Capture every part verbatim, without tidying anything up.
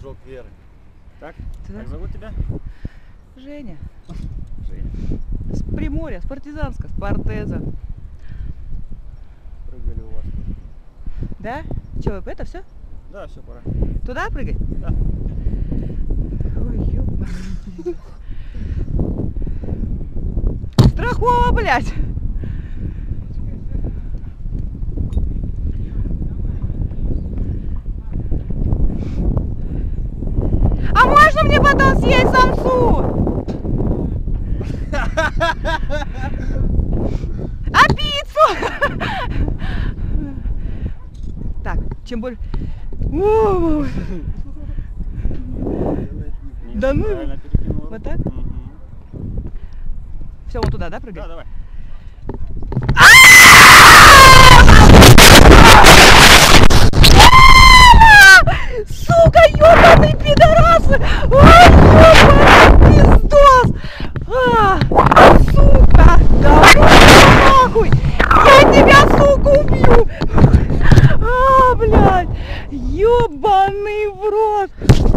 кусок веры. Так? Да. Как зовут тебя? Женя. Женя. С Приморья, с Партизанска, с Портеза. Прыгали у вас тут. Да? Че, это все? Да, все, пора. Туда прыгать? Да. Ой, ёпа. Страхово, блядь. А можно мне потом съесть самсу? А пиццу? Так, чем больше... О, да ну, вот так? Угу. Все, вот туда, да, прыгай? Да, давай. Сука, ёбаный пидорасы! Ой, ёбаный пиздос! А, сука! Да ну нахуй! Я тебя, сука, убью! А, блядь! Ёбаный в рот!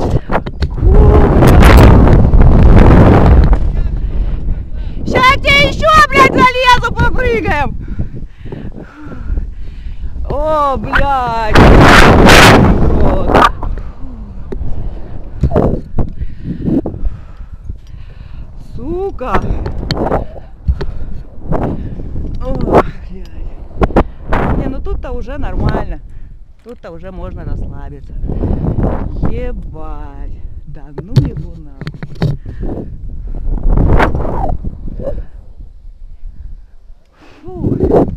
Сейчас тебе еще, блядь, залезу, попрыгаем! О, блядь! Сука! О, блядь. Не, ну тут-то уже нормально. Тут-то уже можно расслабиться. Ебать. Да ну его нахуй. Фу.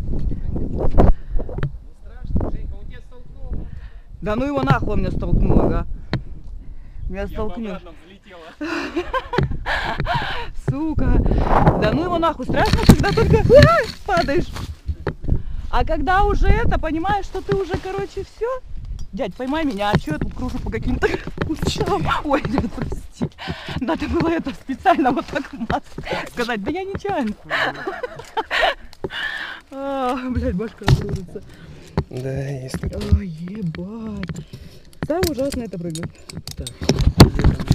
Да ну его нахуй, он меня столкнул, ага. Меня столкнул. Сука. Да ну его нахуй, страшно, когда только падаешь. А когда уже это, понимаешь, что ты уже, короче, все. Дядь, поймай меня, а что я тут кружу по каким-то кучам? Ой, дядь, прости. Надо было это специально вот так сказать. Да я нечаянно. А, блядь, башка кружится. Да, есть. Ой, ебать. Самое ужасное это прыгать. Так.